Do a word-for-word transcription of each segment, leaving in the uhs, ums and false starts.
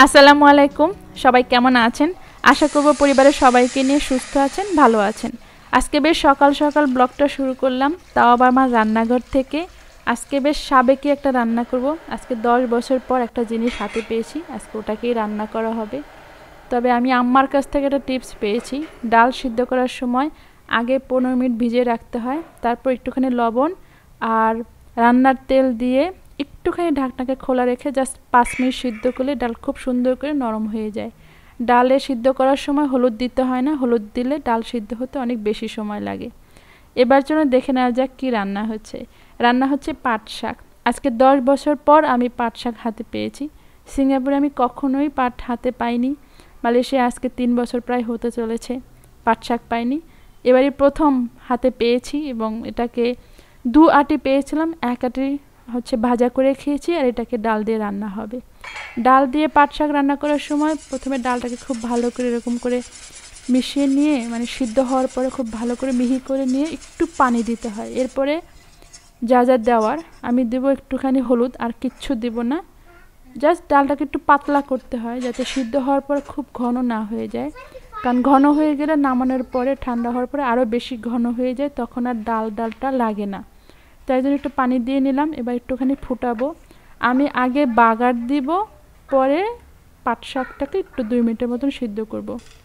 আসসালামু আলাইকুম সবাই কেমন আছেন আশা করব পরিবারের সবাইকে নিয়ে সুস্থ আছেন ভালো আছেন আজকে বেশ সকাল সকাল ব্লগটা শুরু করলাম তাও আবার আমার রান্নাঘর থেকে আজকে বেশ সাবেকি একটা রান্না করব আজকে দশ বছর পর একটা জিনিস হাতে পেয়েছি আজকে ওটাকেই রান্না করা হবে তবে আমি আম্মার কাছ থেকে একটা টিপস পেয়েছি ডাল সিদ্ধ করার সময় আগে পনেরো মিনিট ভিজিয়ে রাখতে হয় তারপর একটুখানি লবণ আর রান্নার তেল দিয়ে একটুখানি ঢাকনাকে খোলা রেখে জাস্ট পাঁচ মিনিট সিদ্ধ করলে ডাল খুব সুন্দর করে নরম হয়ে যায় ডালে সিদ্ধ করার সময় হলুদ দিতে হয় না হলুদ দিলে ডাল সিদ্ধ হতে অনেক বেশি সময় লাগে এবার জন্য দেখে নেওয়া যাক কী রান্না হচ্ছে রান্না হচ্ছে পাট শাক আজকে দশ বছর পর আমি পাট শাক হাতে পেয়েছি সিঙ্গাপুরে আমি কখনোই পাট হাতে পাইনি মালয়েশিয়া আজকে তিন বছর প্রায় হতে চলেছে পাট শাক পাইনি এবারই প্রথম হাতে পেয়েছি এবং এটাকে দু আটি পেয়েছিলাম এক আটি হচ্ছে ভাজা করে খেয়েছি আর এটাকে ডাল দিয়ে রান্না হবে ডাল দিয়ে পাট শাক রান্না করার সময় প্রথমে ডালটাকে খুব ভালো করে এরকম করে মিশিয়ে নিয়ে মানে সিদ্ধ হওয়ার পরে খুব ভালো করে মিহি করে নিয়ে একটু পানি দিতে হয় এরপরে যা যা দেওয়ার আমি দেবো একটুখানি হলুদ আর কিচ্ছু দেব না জাস্ট ডালটাকে একটু পাতলা করতে হয় যাতে সিদ্ধ হওয়ার পর খুব ঘন না হয়ে যায় কারণ ঘন হয়ে গেলে নামানোর পরে ঠান্ডা হওয়ার পরে আরও বেশি ঘন হয়ে যায় তখন আর ডাল ডালটা লাগে না তাই জন্য একটু পানি দিয়ে নিলাম এবার একটুখানি ফুটাবো আমি আগে বাগার দিব পরে পাট শাকটাকে একটু দুই মিনিটের মতন সিদ্ধ করব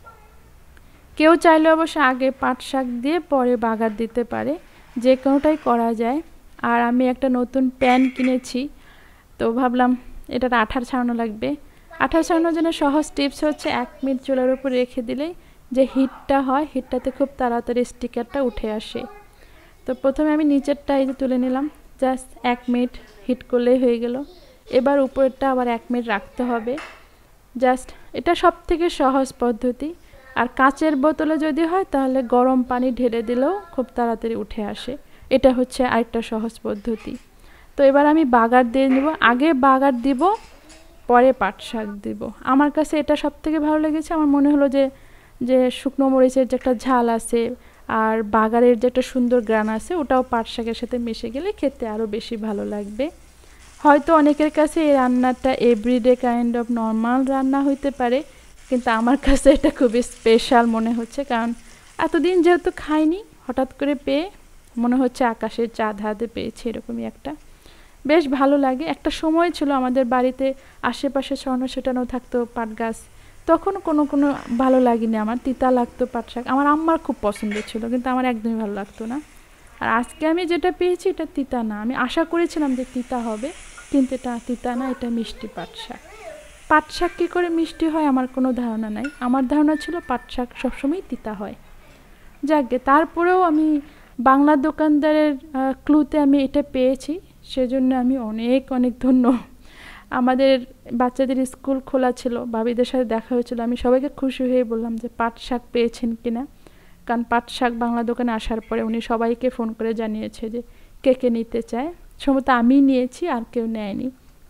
কেউ চাইলে অবশ্য আগে পাট শাক দিয়ে পরে বাগার দিতে পারে যে কোনোটাই করা যায় আর আমি একটা নতুন প্যান কিনেছি তো ভাবলাম এটা আঠার ছাড়ানো লাগবে আঠার ছাড়ানোর জন্য সহজ টিপস হচ্ছে এক মিনিট চুলার উপর রেখে দিলেই যে হিটটা হয় হিটটাতে খুব তাড়াতাড়ি স্টিকারটা উঠে আসে তো প্রথমে আমি নিচেরটা এই যে তুলে নিলাম জাস্ট এক মিনিট হিট করলেই হয়ে গেল এবার উপরেরটা আবার এক মিনিট রাখতে হবে জাস্ট এটা সব থেকে সহজ পদ্ধতি আর কাচের বোতলে যদি হয় তাহলে গরম পানি ঢেলে দিলেও খুব তাড়াতাড়ি উঠে আসে এটা হচ্ছে আরেকটা সহজ পদ্ধতি তো এবার আমি বাগার দিয়ে নেব আগে বাগার দিব পরে পাট শাক দিব আমার কাছে এটা সব থেকে ভালো লেগেছে আমার মনে হলো যে যে শুকনো মরিচের যে একটা ঝাল আছে আর বাগারের যে একটা সুন্দর গ্রান আছে ওটাও পাট শাকের সাথে মিশে গেলে খেতে আরও বেশি ভালো লাগবে হয়তো অনেকের কাছে এই রান্নাটা এভরিডে কাইন্ড অফ নর্মাল রান্না হইতে পারে কিন্তু আমার কাছে এটা খুবই স্পেশাল মনে হচ্ছে কারণ এতদিন যেহেতু খাইনি হঠাৎ করে পেয়ে মনে হচ্ছে আকাশের চাঁদ হাতে পেয়েছি এরকমই একটা বেশ ভালো লাগে একটা সময় ছিল আমাদের বাড়িতে আশেপাশে ছড়ানো ছিটানো থাকতো পাট গাছ তখন কোনো কোনো ভালো লাগেনি আমার তিতা লাগতো পাট শাক আমার আম্মার খুব পছন্দ ছিল কিন্তু আমার একদমই ভালো লাগতো না আর আজকে আমি যেটা পেয়েছি এটা তিতা না আমি আশা করেছিলাম যে তিতা হবে কিন্তু এটা তিতা না এটা মিষ্টি পাট শাক পাট শাক কী করে মিষ্টি হয় আমার কোনো ধারণা নাই আমার ধারণা ছিল পাট শাক সবসময় তিতা হয় যাকে তারপরেও আমি বাংলা দোকানদারের ক্লুতে আমি এটা পেয়েছি সেজন্য আমি অনেক অনেক ধন্য আমাদের বাচ্চাদের স্কুল খোলা ছিল ভাবিদের সাথে দেখা হয়েছিল আমি সবাইকে খুশি হয়ে বললাম যে পাট শাক পেয়েছেন কিনা কারণ পাট শাক বাংলা দোকানে আসার পরে উনি সবাইকে ফোন করে জানিয়েছে যে কে কে নিতে চায় সম্ভবত আমি নিয়েছি আর কেউ নেয়নি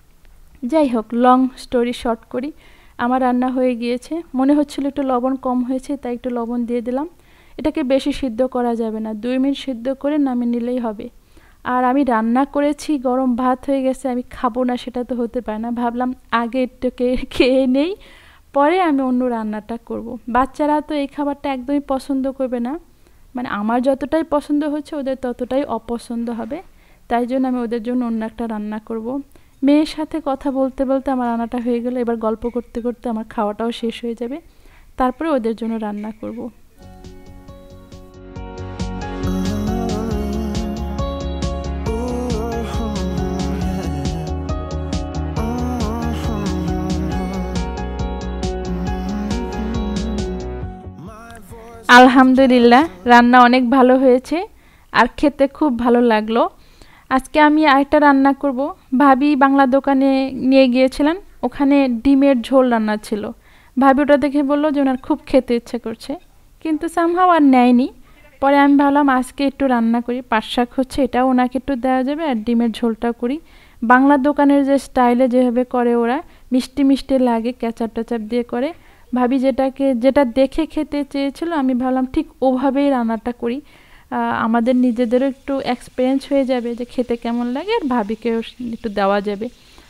যাই হোক লং স্টোরি শর্ট করি আমার রান্না হয়ে গিয়েছে মনে হচ্ছিল একটু লবণ কম হয়েছে তাই একটু লবণ দিয়ে দিলাম এটাকে বেশি সিদ্ধ করা যাবে না দুই মিনিট সিদ্ধ করে নামিয়ে নিলেই হবে আর আমি রান্না করেছি গরম ভাত হয়ে গেছে আমি খাবো না সেটা তো হতে পারে না ভাবলাম আগে একটুকে খেয়ে নেই পরে আমি অন্য রান্নাটা করব বাচ্চারা তো এই খাবারটা একদমই পছন্দ করবে না মানে আমার যতটাই পছন্দ হচ্ছে ওদের ততটাই অপছন্দ হবে তাই জন্য আমি ওদের জন্য অন্য একটা রান্না করব মেয়ের সাথে কথা বলতে বলতে আমার রান্নাটা হয়ে গেল এবার গল্প করতে করতে আমার খাওয়াটাও শেষ হয়ে যাবে তারপরে ওদের জন্য রান্না করব আলহামদুলিল্লাহ রান্না অনেক ভালো হয়েছে আর খেতে খুব ভালো লাগলো আজকে আমি আরেকটা রান্না করব ভাবি বাংলা দোকানে নিয়ে গিয়েছিলেন ওখানে ডিমের ঝোল রান্না ছিল ভাবি ওটা দেখে বললো যে ওনার খুব খেতে ইচ্ছে করছে কিন্তু সামহাও আর নেয়নি পরে আমি ভাবলাম আজকে একটু রান্না করি পাট শাক হচ্ছে এটাও ওনাকে একটু দেওয়া যাবে আর ডিমের ঝোলটাও করি বাংলা দোকানের যে স্টাইলে যেভাবে করে ওরা মিষ্টি মিষ্টি লাগে ক্যাচাপ ট্যাচাপ দিয়ে করে ভাবি যেটাকে যেটা দেখে খেতে চেয়েছিল আমি ভাবলাম ঠিক ওভাবেই রান্নাটা করি আমাদের নিজেদেরও একটু এক্সপিরিয়েন্স হয়ে যাবে যে খেতে কেমন লাগে আর ভাবিকেও একটু দেওয়া যাবে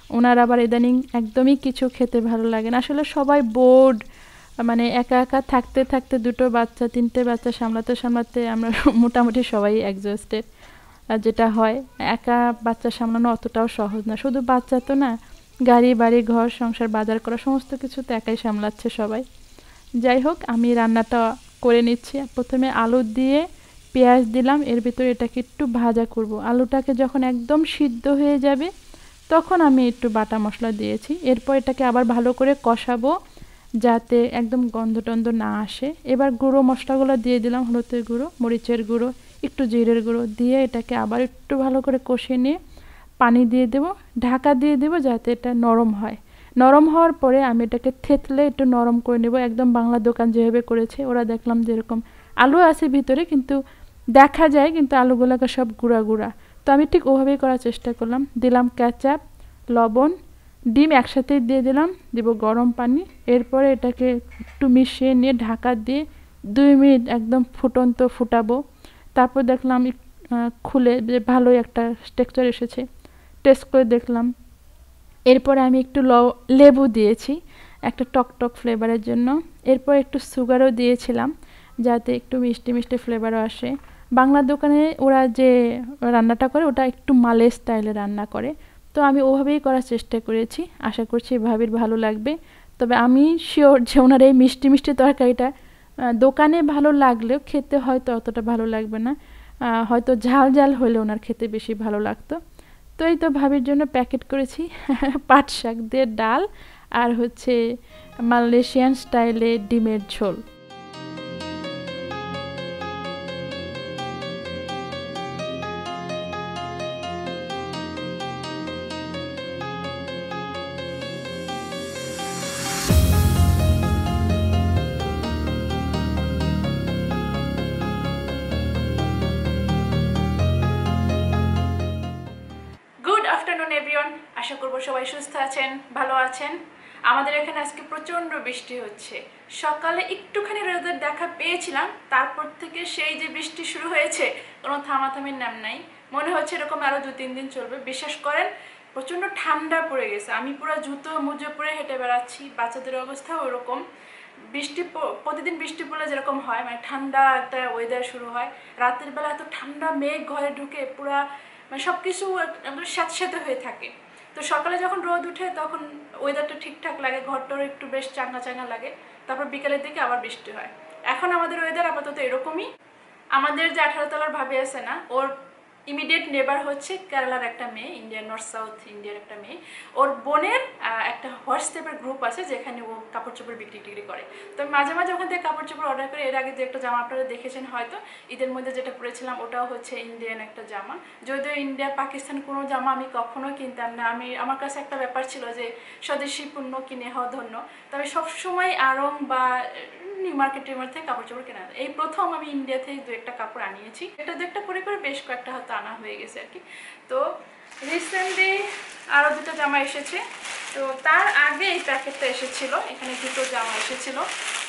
ওনার আবার ইদানিং একদমই কিছু খেতে ভালো লাগে না। আসলে সবাই বোর্ড, মানে একা একা থাকতে থাকতে দুটো বাচ্চা তিনটে বাচ্চা সামলাতে সামলাতে আমরা মোটামুটি সবাই এক্সস্টেড। আর যেটা হয় একা বাচ্চা সামলানো অতটাও সহজ না। শুধু বাচ্চা তো না, গাড়ি বাড়ি ঘর সংসার বাজার করা সমস্ত কিছু তো একাই সামলাচ্ছে সবাই। যাই হোক, আমি রান্নাটা করে নিচ্ছি। প্রথমে আলু দিয়ে পেঁয়াজ দিলাম, এর ভিতরে এটাকে একটু ভাজা করব। আলুটাকে যখন একদম সিদ্ধ হয়ে যাবে তখন আমি একটু বাটা মশলা দিয়েছি। এরপর এটাকে আবার ভালো করে কষাবো যাতে একদম গন্ধ টন্ধ না আসে। এবার গুঁড়ো মশলাগুলো দিয়ে দিলাম, হলুদের গুঁড়ো, মরিচের গুঁড়ো, একটু জিরের গুঁড়ো দিয়ে এটাকে আবার একটু ভালো করে কষিয়ে নিয়ে পানি দিয়ে দেবো, ঢাকা দিয়ে দেবো যাতে এটা নরম হয়। নরম হওয়ার পরে আমি এটাকে থেতলে একটু নরম করে নেব, একদম বাংলা দোকান যেভাবে করেছে ওরা। দেখলাম যেরকম আলু আছে ভিতরে কিন্তু দেখা যায় কিন্তু আলুগুলোকে সব গুঁড়া গুঁড়া, তো আমি ঠিক ওভাবেই করার চেষ্টা করলাম। দিলাম কেচাপ, লবণ, ডিম একসাথেই দিয়ে দিলাম, দিব গরম পানি। এরপরে এটাকে একটু মিশিয়ে নিয়ে ঢাকা দিয়ে দুই মিনিট একদম ফুটন্ত ফুটাবো। তারপর দেখলাম খুলে যে ভালোই একটা টেক্সচার এসেছে, টেস্ট করে দেখলাম। এরপরে আমি একটু ল লেবু দিয়েছি একটা টক টক ফ্লেভারের জন্য। এরপর একটু সুগারও দিয়েছিলাম যাতে একটু মিষ্টি মিষ্টি ফ্লেভারও আসে। বাংলা দোকানে ওরা যে রান্নাটা করে ওটা একটু মালয় স্টাইলে রান্না করে, তো আমি ওভাবেই করার চেষ্টা করেছি। আশা করছি ভাবির ভালো লাগবে। তবে আমি শিওর যে ওনার এই মিষ্টি মিষ্টি তরকারিটা দোকানে ভালো লাগলেও খেতে হয়তো অতটা ভালো লাগবে না, হয়তো ঝাল ঝাল হলে ওনার খেতে বেশি ভালো লাগতো। তো এই তো ভাবির জন্য প্যাকেট করেছি পাট শাক দিয়ে ডাল আর হচ্ছে মালয়েশিয়ান স্টাইলে ডিমের ঝোল। আশা করবো সবাই সুস্থ আছেন, ভালো আছেন। আমাদের এখানে আজকে প্রচন্ড বৃষ্টি হচ্ছে। সকালে একটুখানি রোদের দেখা পেয়েছিলাম, তারপর থেকে সেই যে বৃষ্টি শুরু হয়েছে কোনো থামাথামির নাম নাই। মনে হচ্ছে এরকম আরো দু তিন দিন চলবে। বিশ্বাস করেন প্রচন্ড ঠান্ডা পড়ে গেছে। আমি পুরো জুতো মুজো পরে হেঁটে বেড়াচ্ছি, বাচ্চাদের অবস্থাও ওরকম। বৃষ্টি প্রতিদিন বৃষ্টি পড়লে যেরকম হয়, মানে ঠান্ডা একটা ওয়েদার শুরু হয়, রাতের বেলা এত ঠান্ডা মেঘ ঘরে ঢুকে পুরা মানে সব কিছু স্যাঁতস্যাঁতে হয়ে থাকে। তো সকালে যখন রোদ উঠে তখন ওয়েদারটা ঠিকঠাক লাগে, ঘরটারও একটু বেশ চাঙ্গা চাঙ্গা লাগে। তারপর বিকেলের দিকে আবার বৃষ্টি হয়। এখন আমাদের ওয়েদার আপাতত এরকমই। আমাদের যে আঠারো তলার ভাবি আছে না, ওর ইমিডিয়েট নেবার হচ্ছে কেরালার একটা মেয়ে, ইন্ডিয়ান নর্থ সাউথ ইন্ডিয়ার একটা মেয়ে। ওর বোনের একটা হোয়াটসঅ্যাপের গ্রুপ আছে যেখানে ও কাপড় চোপড় বিক্রি টিক্রি করে। তো মাঝে মাঝে ওখান থেকে কাপড় চোপড় অর্ডার করে। এর আগে যে একটা জামা আপনারা দেখেছেন হয়তো ঈদের মধ্যে যেটা পরেছিলাম, ওটাও হচ্ছে ইন্ডিয়ান একটা জামা। যদিও ইন্ডিয়া পাকিস্তান কোনো জামা আমি কখনো কিনতাম না। আমি আমার কাছে একটা ব্যাপার ছিল যে স্বদেশি পণ্য কিনে হওয়া ধন্য। তবে সবসময় আড়ং বা নিউ মার্কেট টিমার থেকে কাপড় চোপড় কেনা। এই প্রথম আমি ইন্ডিয়া থেকে দু একটা কাপড় আনিয়েছি। এটা দু একটা করে করে বেশ কয়েকটা হয়তো আনা হয়ে গেছে আর কি। তো রিসেন্টলি আরও দুটো জামা এসেছে। তো তার আগে এই প্যাকেটটা এসেছিল, এখানে দুটো জামা এসেছিল।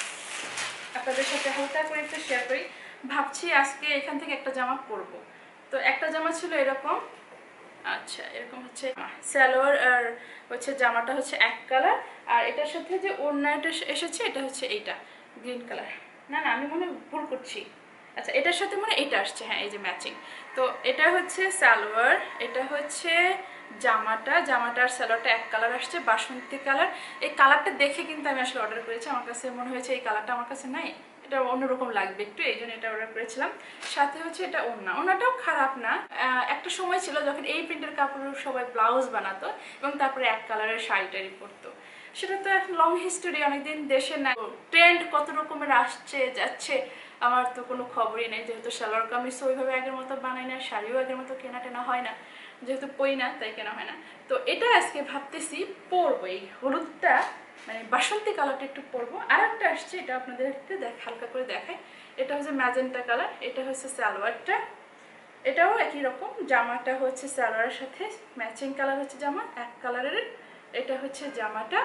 আপনাদের সাথে হালকা করে একটু শেয়ার করি। ভাবছি আজকে এখান থেকে একটা জামা পরবো। তো একটা জামা ছিল এরকম, আচ্ছা এরকম হচ্ছে সালোয়ার, আর হচ্ছে জামাটা হচ্ছে এক কালার। আর এটার সাথে যে ওড়নাটা এসেছে এটা হচ্ছে এইটা গ্রিন কালার। না না আমি মনে ভুল করছি। আচ্ছা এটার সাথে মানে এইটা আসছে, হ্যাঁ এই যে ম্যাচিং। তো এটা হচ্ছে সালোয়ার, এটা হচ্ছে জামাটা। জামাটা আর সালোয়ারটা এক কালার আসছে, বাসন্তী কালার। এই কালারটা দেখে কিন্তু আমি আসলে অর্ডার করেছি। আমার কাছে মনে হয়েছে এই কালারটা আমার কাছে নাই, এটা অন্যরকম লাগবে একটু, এই জন্য এটা অর্ডার করেছিলাম। সাথে হচ্ছে এটা ওড়না, ওড়নাটাও খারাপ না। একটা সময় ছিল যখন এই প্রিন্টের কাপড় সবাই ব্লাউজ বানাতো এবং তারপরে এক কালারের শাড়ি টাড়ি পরতো। সেটা তো এখন লং হিস্টোরি, অনেকদিন দেশে না। ট্রেন্ড কত রকমের আসছে যাচ্ছে আমার তো কোনো খবরই নেই। যেহেতু সালোয়ার কামিজ ওইভাবে আগের মতো বানাই না, শাড়িও আগের মতো কেনা টেনা হয় না, যেহেতু পই না তাই কেনা হয় না। তো এটা আজকে ভাবতেছি পরবো, এই হলুদটা মানে বাসন্তী কালারটা একটু পরবো। আর একটা আসছে, এটা আপনাদের একটু দেখ হালকা করে দেখায়। এটা হচ্ছে ম্যাজেন্টা কালার, এটা হচ্ছে সালোয়ারটা, এটাও একই রকম। জামাটা হচ্ছে সালোয়ারের সাথে ম্যাচিং কালার হচ্ছে জামা এক কালারের। এটা হচ্ছে জামাটা,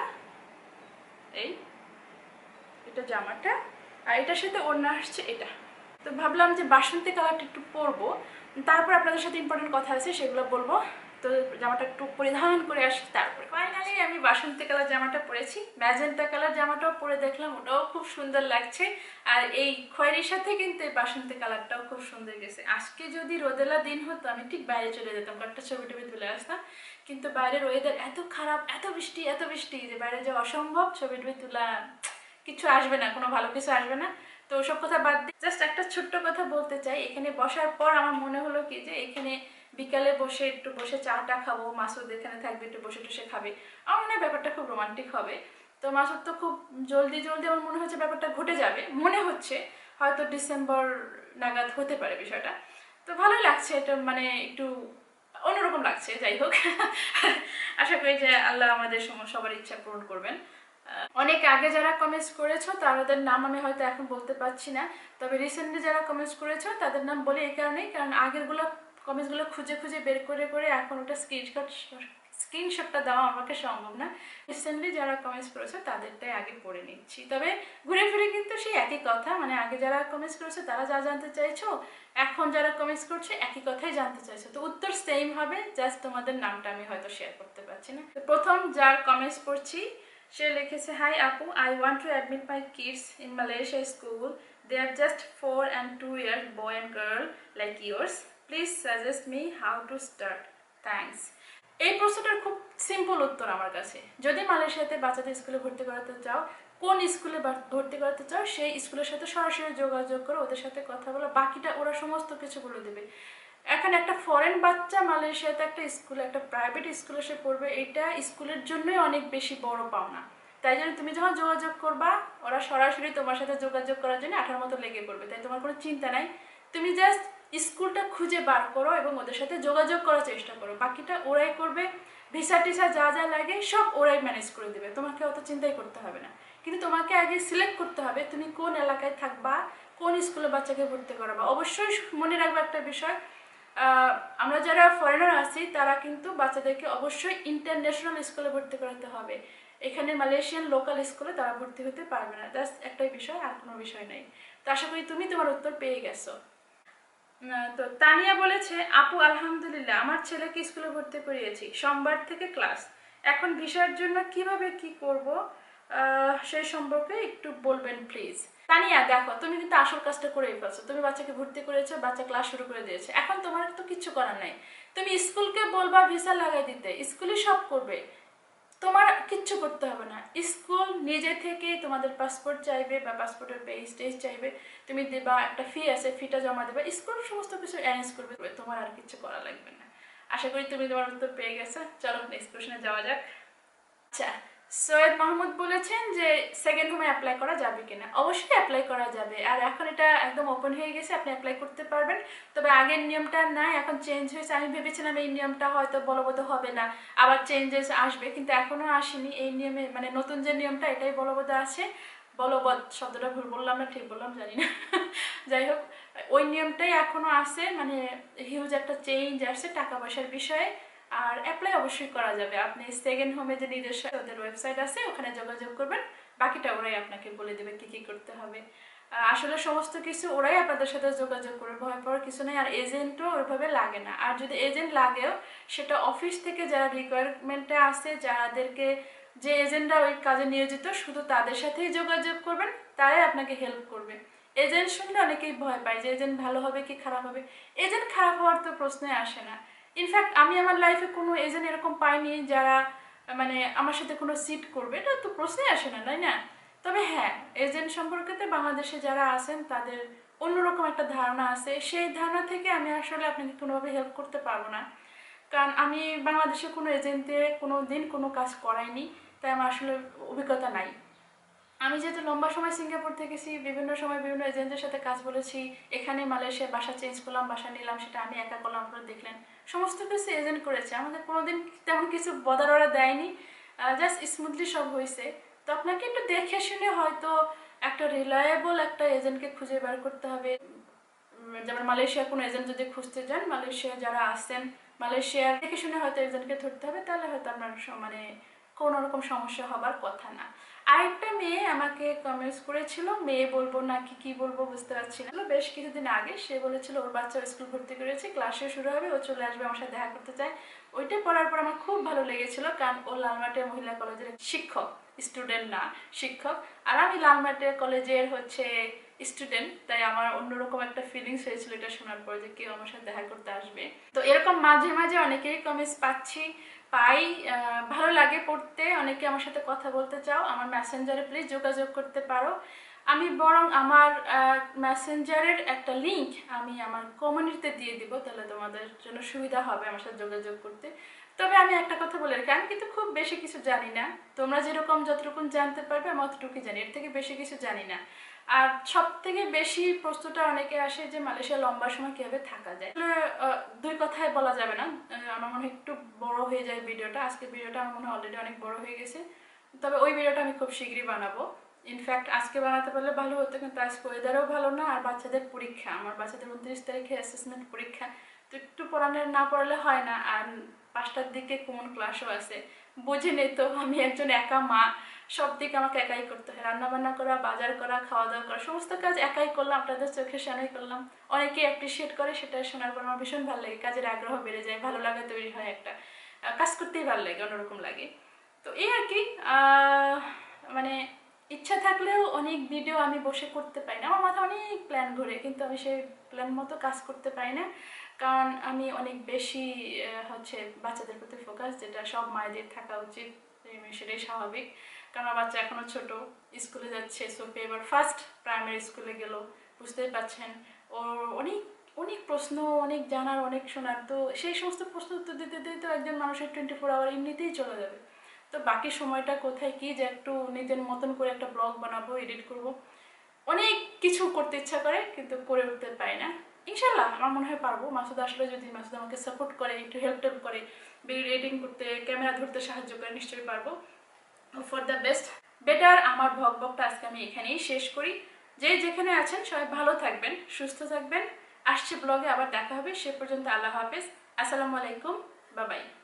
এই এটা জামাটা, আর এটার সাথে ওড়না আসছে এটা। তো ভাবলাম যে বাসন্তী কালারটা একটু পরবো, তারপর আপনাদের সাথে ইম্পর্টেন্ট কথা আছে সেগুলো বলবো। তো জামাটা একটু পরিধান করে আসি, তারপরে ফাইনালি আমি বাসন্তী কালার জামাটা পরেছি। ম্যাজেন্টা কালার জামাটাও পরে দেখলাম, ওটাও খুব সুন্দর লাগছে। আর এই খয়েরির সাথে কিন্তু এই বাসন্তী কালারটাও খুব সুন্দর গেছে। আজকে যদি রোদেলা দিন হতো আমি ঠিক বাইরে চলে যেতাম, কয়েকটা ছবি টবি তুলে আসতাম, কিন্তু বাইরের ওয়েদার এত খারাপ, এত বৃষ্টি এত বৃষ্টি যে বাইরে যাওয়া অসম্ভব, ছবি টবি তোলা কিছু আসবে না, কোনো ভালো কিছু আসবে না। তো সব কথা বাদ দিয়ে জাস্ট একটা ছোট্ট কথা বলতে চাই। এখানে বসার পর আমার মনে হলো কি যে এখানে বিকালে বসে একটু বসে চাটা খাবো, মাসুদ এখানে থাকবে, একটু বসে টসে খাবে, আমার মনে হয় ব্যাপারটা খুব রোমান্টিক হবে। তো মাসুদ তো খুব জলদি জলদি আমার মনে হচ্ছে ব্যাপারটা ঘটে যাবে, মনে হচ্ছে হয়তো ডিসেম্বর নাগাদ হতে পারে বিষয়টা। তো ভালোই লাগছে এটা, মানে একটু অন্যরকম লাগছে। যাই হোক, আশা করি যে আল্লাহ আমাদের সবার ইচ্ছা পূরণ করবেন। অনেক আগে যারা কমেন্টস করেছো তাদের নাম আমি হয়তো এখন বলতে পারছি না, তবে রিসেন্টলি যারা কমেন্টস করেছো তাদের নাম বলি এই কারণেই, কারণ আগেরগুলো কমেন্টসগুলো খুঁজে খুঁজে বের করে করে এখন ওটা স্ক্রিনশট স্ক্রিনশটটা দেওয়া আমাকে সম্ভব না। রিসেন্টলি যারা কমেন্টস করেছে তাদেরটাই আগে পড়ে নিচ্ছি। তবে ঘুরে ফিরে কিন্তু সেই একই কথা, মানে আগে যারা কমেন্টস করেছে তারা যা জানতে চাইছো, এখন যারা কমেন্টস করছে একই কথাই জানতে চাইছো, তো উত্তর সেম হবে, জাস্ট তোমাদের নামটা আমি হয়তো শেয়ার করতে পারছি না। তো প্রথম যার কমেন্টস পড়ছি সে লিখেছে, হাই আপু, I want to admit my kids in Malaysia school, they are just four and two years boy and girl like yours, please suggest me how to start, thanks. এই প্রশ্নটার খুব সিম্পল উত্তর আমার কাছে। যদি মালয়েশিয়াতে বাচ্চাদের স্কুলে ভর্তি করাতে চাও, কোন স্কুলে ভর্তি করাতে চাও সেই স্কুলের সাথে সরাসরি যোগাযোগ করো, ওদের সাথে কথা বলো, বাকিটা ওরা সমস্ত কিছু বলে দেবে। এখন একটা ফরেন বাচ্চা মালয়েশিয়াতে একটা স্কুলে, একটা প্রাইভেট স্কুলে সে পড়বে, এটা স্কুলের জন্যই অনেক বেশি বড় পাওনা। তাই জন্য তুমি যখন যোগাযোগ করবা, ওরা সরাসরি তোমার সাথে যোগাযোগ করার জন্য আঠার মতো লেগে পড়বে, তাই তোমার কোনো চিন্তা নাই। তুমি জাস্ট স্কুলটা খুঁজে বার করো এবং ওদের সাথে যোগাযোগ করার চেষ্টা করো, বাকিটা ওরাই করবে। ভিসা টিসা যা যা লাগে সব ওরাই ম্যানেজ করে দেবে, তোমাকে অত চিন্তাই করতে হবে না। কিন্তু তোমাকে আগে সিলেক্ট করতে হবে তুমি কোন এলাকায় থাকবা, কোন স্কুলে বাচ্চাকে ভর্তি করাবা। অবশ্যই মনে রাখবে একটা বিষয়, আমরা যারা ফরেনার আছি তারা কিন্তু বাচ্চাদেরকে অবশ্যই ইন্টারন্যাশনাল স্কুলে ভর্তি করাতে হবে। এখানে মালয়েশিয়ান লোকাল স্কুলে তারা ভর্তি হতে পারবে না, জাস্ট একটাই বিষয়, আর কোনো বিষয় নেই। তো আশা করি তুমি তোমার উত্তর পেয়ে গেছো। তো তানিয়া বলেছে, আপু আলহামদুলিল্লাহ, আমার ছেলেকে স্কুলে ভর্তি করিয়েছি, সোমবার থেকে ক্লাস, এখন ভিসার জন্য কিভাবে কি করব সেই সম্পর্কে একটু বলবেন প্লিজ। তানিয়া দেখো, তুমি কিন্তু আসল কাজটা করেই ফেলছো, তুমি বাচ্চাকে ভর্তি করেছো, বাচ্চা ক্লাস শুরু করে দিয়েছে, এখন তোমার তো কিছু করার নাই। তুমি স্কুলকে বলবা ভিসা লাগাই দিতে, স্কুলই সব করবে, তোমার কিচ্ছু করতে হবে না। স্কুল নিজে থেকে তোমাদের পাসপোর্ট চাইবে বা পাসপোর্টের পেজ টেজ চাইবে, তুমি দেবা, একটা ফি আছে, ফিটা জমা দেবে, স্কুল সমস্ত কিছু অ্যারেঞ্জ করবে, তোমার আর কিছু করা লাগবে না। আশা করি তুমি তোমার উত্তর পেয়ে গেছো। চলো নেক্সট কোশ্চেনে যাওয়া যাক। আচ্ছা, সৈয়দ মাহমুদ বলেছেন যে সেকেন্ড হোমে অ্যাপ্লাই করা যাবে কিনা। অবশ্যই অ্যাপ্লাই করা যাবে, আর এখন এটা একদম ওপেন হয়ে গেছে, আপনি অ্যাপ্লাই করতে পারবেন। তবে আগের নিয়মটা নাই, এখন চেঞ্জ হয়েছে। আমি ভেবেছিলাম এই নিয়মটা হয়তো বলবৎ হবে না, আবার চেঞ্জেস আসবে, কিন্তু এখনো আসেনি। এই নিয়মে মানে নতুন যে নিয়মটা এটাই বলবৎ আছে। বলবৎ শব্দটা ভুল বললাম না ঠিক বললাম জানি না, যাই হোক ওই নিয়মটাই এখনো আছে, মানে হিউজ একটা চেঞ্জ আসছে টাকা পয়সার বিষয়ে। আর অ্যাপ্লাই অবশ্যই করা যাবে, আপনি সেকেন্ড হোমে যে নিজস্ব ওদের ওয়েবসাইট আছে ওখানে যোগাযোগ করবেন, বাকিটা ওরাই আপনাকে বলে দেবে কী কী করতে হবে। আসলে সমস্ত কিছু ওরাই আপনাদের সাথে যোগাযোগ করে, ভয় পাওয়ার কিছু নেই। আর এজেন্টও ওইভাবে লাগে না, আর যদি এজেন্ট লাগেও সেটা অফিস থেকে যারা রিকোয়ারমেন্টে আসে, যাদেরকে যে এজেন্টরা ওই কাজে নিয়োজিত শুধু তাদের সাথেই যোগাযোগ করবেন, তারাই আপনাকে হেল্প করবে। এজেন্ট শুনলে অনেকেই ভয় পায় যে এজেন্ট ভালো হবে কি খারাপ হবে, এজেন্ট খারাপ হওয়ার তো প্রশ্নই আসে না। ইনফ্যাক্ট আমি আমার লাইফে কোনো এজেন্ট এরকম পাইনি যারা মানে আমার সাথে কোনো সিট করবে, এটা তো প্রশ্নই আসে না, তাই না? তবে হ্যাঁ, এজেন্ট সম্পর্কে বাংলাদেশে যারা আছেন তাদের অন্যরকম একটা ধারণা আছে, সেই ধারণা থেকে আমি আসলে আপনাকে কোনোভাবে হেল্প করতে পারবো না, কারণ আমি বাংলাদেশে কোনো এজেন্টে কোনো দিন কোনো কাজ করাইনি, তাই আমার আসলে অভিজ্ঞতা নাই। আমি যেহেতু লম্বা সময় সিঙ্গাপুর থেকেছি, বিভিন্ন সময় বিভিন্ন এজেন্টের সাথে কাজ বলেছি, এখানে মালয়েশিয়া বাসা চেঞ্জ করলাম, বাসা নিলাম, সেটা আমি একা করলাম, আপনারা দেখলেন, সমস্ত কিছু এজেন্ট করেছে, আমাদের কোনোদিন তেমন কিছু বদার ওরা দেয়নি, জাস্ট স্মুথলি সব হয়েছে। তো আপনাকে একটু দেখে শুনে হয়তো একটা রিলায়েবল একটা এজেন্টকে খুঁজে বের করতে হবে। যেমন মালয়েশিয়া কোনো এজেন্ট যদি খুঁজতে যান, মালয়েশিয়া যারা আসছেন মালয়েশিয়ার দেখে শুনে হয়তো এজেন্টকে ধরতে হবে, তাহলে হয়তো আপনার মানে কোনো রকম সমস্যা হবার কথা না। আরেকটা মেয়ে আমাকে কমেন্টস করেছিল, মেয়ে বলবো নাকি কি বলবো বুঝতে পারছি না, বেশ কিছুদিন আগে সে বলেছিল ওর বাচ্চা স্কুল ভর্তি করেছে, ক্লাসে শুরু হবে, ও চলে আসবে আমার সাথে দেখা করতে চায়। ওইটা পড়ার পর আমার খুব ভালো লেগেছিল, কারণ ও লালমাটিয়া মহিলা কলেজের শিক্ষক, স্টুডেন্ট না শিক্ষক, আর আমি লালমাটিয়া কলেজের হচ্ছে স্টুডেন্ট, তাই আমার অন্যরকম একটা ফিলিংস হয়েছিল এটা শোনার পর যে কেউ আমার সাথে দেখা করতে আসবে। তো এরকম মাঝে মাঝে অনেকেরই কমেন্টস পাচ্ছি, পাই, ভালো লাগে পড়তে। অনেকে আমার সাথে কথা বলতে চাও, আমার মেসেঞ্জারে প্লিজ যোগাযোগ করতে পারো। আমি বরং আমার মেসেঞ্জারের একটা লিঙ্ক আমি আমার কমিউনিটিতে দিয়ে দিব, তাহলে তোমাদের জন্য সুবিধা হবে আমার সাথে যোগাযোগ করতে। তবে আমি একটা কথা বলে রাখি, আমি কিন্তু খুব বেশি কিছু জানি না, তোমরা যেরকম যতটুকু জানতে পারবে আমি অতটুকুই জানি, এর থেকে বেশি কিছু জানি না। আর সব থেকে বেশি প্রশ্নটা অনেকে আসে যে মালয়েশিয়া লম্বা সময় কিভাবে থাকা যায়। দুই কথায় বলা যাবে না, আমার মনে হয় একটু বড় হয়ে যায় ভিডিওটা, আজকে ভিডিওটা আমার মনে হয় অলরেডি অনেক বড় হয়ে গেছে, তবে ওই ভিডিওটা আমি খুব শীঘ্রই বানাবো। ইনফ্যাক্ট আজকে বানাতে পারলে ভালো হতো, কিন্তু আজকে ওয়েদারও ভালো না, আর বাচ্চাদের পরীক্ষা, আমার বাচ্চাদের উনত্রিশ তারিখে অ্যাসেসমেন্ট পরীক্ষা, তো একটু পড়ানো না পড়ালে হয় না, আর পাঁচটার দিকে কোন ক্লাসও আছে, বুঝে নেই তো আমি একজন একা মা, সব দিক আমাকে একাই করতে হয়, রান্নাবান্না করা, বাজার করা, খাওয়া দাওয়া করা, সমস্ত কাজ একাই করলাম, আপনাদের চোখের সামনেই করলাম। অনেকে অ্যাপ্রিসিয়েট করে, সেটা শোনার পর আমার ভীষণ ভালো লাগে, কাজের আগ্রহ বেড়ে যায়, ভালো লাগা তৈরি হয়, একটা কাজ করতেই ভালো লাগে, অন্যরকম লাগে। তো এই আর কি, মানে ইচ্ছা থাকলেও অনেক ভিডিও আমি বসে করতে পারি না, আমার মাথায় অনেক প্ল্যান ঘুরে, কিন্তু আমি সেই প্ল্যান মতো কাজ করতে পারি না, কারণ আমি অনেক বেশি হচ্ছে বাচ্চাদের প্রতি ফোকাস, যেটা সব মায়েদের থাকা উচিত, সেটাই স্বাভাবিক, কারণ আমার বাচ্চা এখনো ছোট, স্কুলে যাচ্ছে, সোফি এবার ফার্স্ট প্রাইমারি স্কুলে গেল, বুঝতেই পারছেন, ওর অনেক অনেক প্রশ্ন, অনেক জানার, অনেক শোনার, তো সেই সমস্ত প্রশ্ন উত্তর দিতে দিতে তো একজন মানুষের টোয়েন্টি ফোর আওয়ার এমনিতেই চলে যাবে। তো বাকি সময়টা কোথায় কি যে একটু নিজের মতন করে একটা ব্লগ বানাবো, এডিট করব, অনেক কিছু করতে ইচ্ছা করে, কিন্তু করে উঠতে পারি না। ইনশাল্লাহ আমার মনে হয় পারবো, মাসুদ আসলে যদি মাসুদ আমাকে সাপোর্ট করে, একটু হেল্প টেল্প করে, ভিডিও এডিটিং করতে, ক্যামেরা ধরতে সাহায্য করে, নিশ্চয়ই পারবো। ফর দ্য বেস্ট, বেটার আমার ভগ ভগটা আজকে আমি এখানেই শেষ করি। যে যেখানে আছেন সবাই ভালো থাকবেন, সুস্থ থাকবেন, আসছে ব্লগে আবার দেখা হবে, সে পর্যন্ত আল্লাহ হাফেজ, আসসালামু আলাইকুম, বাই বাই।